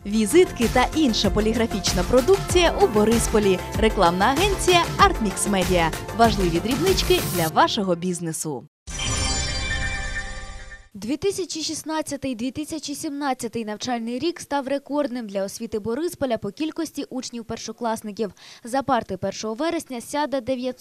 Візитки та інша поліграфічна продукція у Борисполі. Рекламна агенція «Артмікс Медіа». Важливі дрібнички для вашого бізнесу. 2016-2017 навчальний рік став рекордним для освіти Борисполя по кількості учнів-першокласників. За парти 1 вересня сяде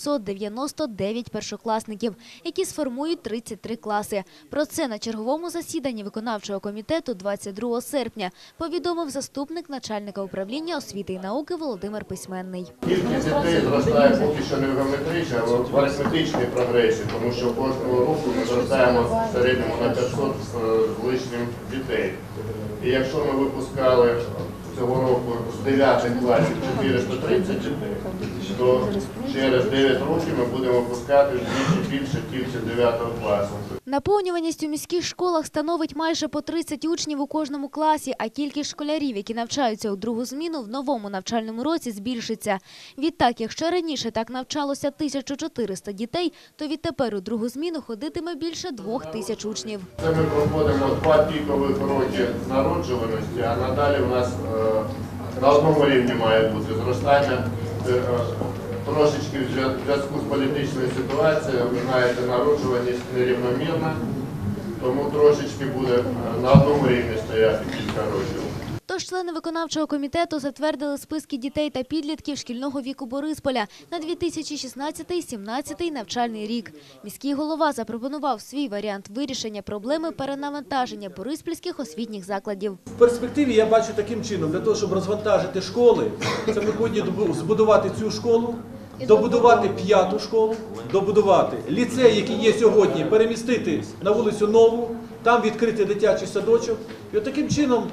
999 першокласників, які сформують 33 класи. Про це на черговому засіданні виконавчого комітету 22 серпня повідомив заступник начальника управління освіти і науки Володимир Письменний. Кількість дітей зростає поки що не в геометричній, а в арифметичній прогресії, тому що кожного року ми зростаємо в середньому на 500 з лишнім дітей. І якщо ми випускали цього року з 9 класів 430 дітей, то через 9 років ми будемо випускати вдвічі більше тільки 9 класу. Наповнюваність у міських школах становить майже по 30 учнів у кожному класі, а кількість школярів, які навчаються у другу зміну, в новому навчальному році збільшиться. Відтак, якщо раніше так навчалося 1400 дітей, то відтепер у другу зміну ходитиме більше 2000 учнів. Це ми проводимо 2 пікових роки народжуваності, а надалі у нас на одному рівні має бути зростання. Трошечки в зв'язку з політичною ситуацією, ви знаєте, народжуваність нерівномірна, тому трошечки буде на одному рівні стояти кілька років. Тож члени виконавчого комітету затвердили списки дітей та підлітків шкільного віку Борисполя на 2016-2017 навчальний рік. Міський голова запропонував свій варіант вирішення проблеми перенавантаження бориспільських освітніх закладів. В перспективі я бачу таким чином, для того, щоб розвантажити школи, це ми повинні збудувати цю школу, добудувати 5-ту школу, добудувати ліцей, який є сьогодні, перемістити на вулицю Нову, там відкрити дитячий садочок і от таким чином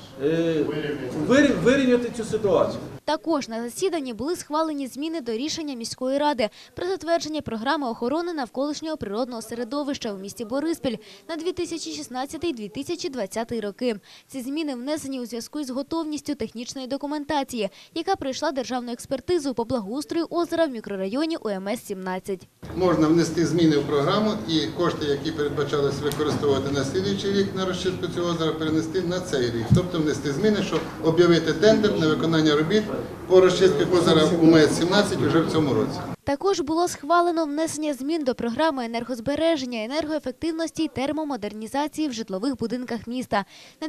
вирівняти цю ситуацію. Також на засіданні були схвалені зміни до рішення міської ради про затвердження програми охорони навколишнього природного середовища у місті Бориспіль на 2016-2020 роки. Ці зміни внесені у зв'язку із готовністю технічної документації, яка пройшла державну експертизу по благоустрою озера в мікрорайоні УМС-17. Можна внести зміни в програму і кошти, які передбачалися використовувати на слідуючий рік на розчистку цього озера, перенести на цей рік. Тобто внести зміни, щоб об'явити тендер на виконання робіт по розчистці озера УМС-17 вже в цьому році. Також було схвалено внесення змін до програми енергозбереження, енергоефективності і термомодернізації в житлових будинках міста на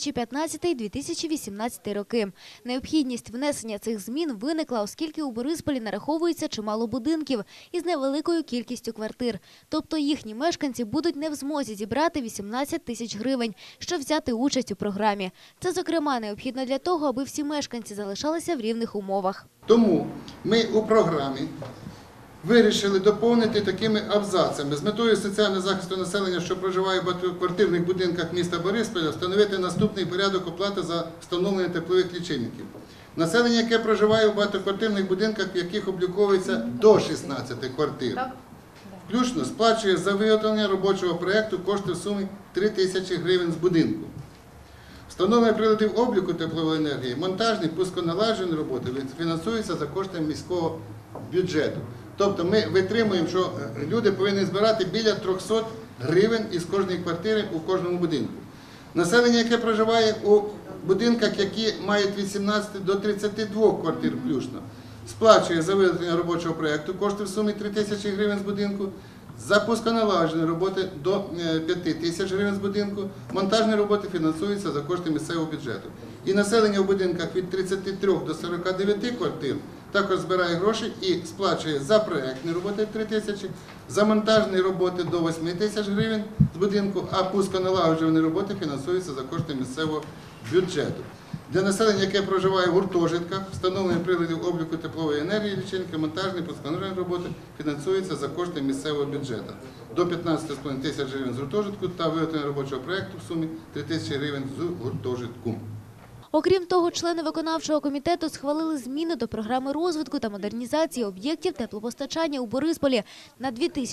2015-2018 роки. Необхідність внесення цих змін виникла, оскільки у Борисполі нараховується чимало будинків із невеликою кількістю квартир. Тобто їхні мешканці будуть не в змозі зібрати 18 тисяч гривень, щоб взяти участь у програмі. Це, зокрема, необхідно для того, аби всі мешканці залишалися в рівних умовах. Тому ми у програмі вирішили доповнити такими абзацами з метою соціального захисту населення, що проживає в багатоквартирних будинках міста Борисполя, встановити наступний порядок оплати за встановлення теплових лічильників. Населення, яке проживає в багатоквартирних будинках, в яких обліковується до 16 квартир, включно сплачує за виготовлення робочого проєкту кошти в сумі 3000 гривень з будинку. Встановлення приладів обліку теплової енергії, монтажні, пусконалагоджені роботи фінансуються за коштами міського бюджету. Тобто ми витримуємо, що люди повинні збирати біля 300 гривень із кожної квартири у кожному будинку. Населення, яке проживає у будинках, які мають від 17 до 32 квартир включно, сплачує за виготовлення робочого проєкту кошти в сумі 3000 гривень з будинку, за пусконалагоджені роботи до 5000 гривень з будинку, монтажні роботи фінансуються за кошти місцевого бюджету. І населення в будинках від 33 до 49 квартир також збирає гроші і сплачує за проєктні роботи 3000, за монтажні роботи до 8000 гривень з будинку, а пусконалагоджені роботи фінансуються за кошти місцевого бюджету. Для населення, яке проживає в гуртожитках, встановлення приладів обліку теплової енергії, лічильники, монтажні, пусконалагоджені роботи фінансуються за кошти місцевого бюджету. До 15,5 тисяч гривень з гуртожитку та виготовлення робочого проєкту в сумі 3000 гривень з гуртожитку. Окрім того, члени виконавчого комітету схвалили зміни до програми розвитку та модернізації об'єктів теплопостачання у Борисполі на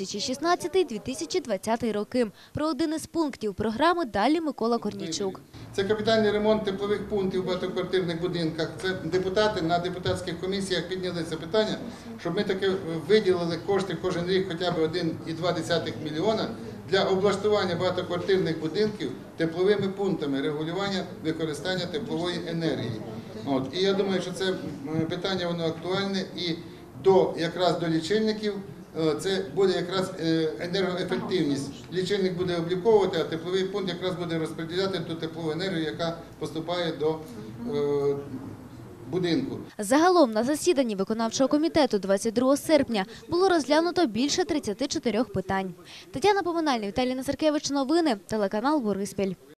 2016-2020 роки. Про один із пунктів програми далі Микола Корнійчук. Це капітальний ремонт теплових пунктів в багатоквартирних будинках. Це депутати на депутатських комісіях підняли це питання, щоб ми таки виділили кошти кожен рік хоча б 1,2 мільйона для облаштування багатоквартирних будинків тепловими пунктами регулювання використання теплової енергії. І я думаю, що це питання воно актуальне і якраз до лічильників це буде якраз енергоефективність. Лічильник буде обліковувати, а тепловий пункт якраз буде розподіляти ту теплову енергію, яка поступає до будинку. Загалом на засіданні виконавчого комітету 22 серпня було розглянуто більше 34 питань. Тетяна Поминальна, Віталій Назаркевич. Новини. Телеканал Бориспіль.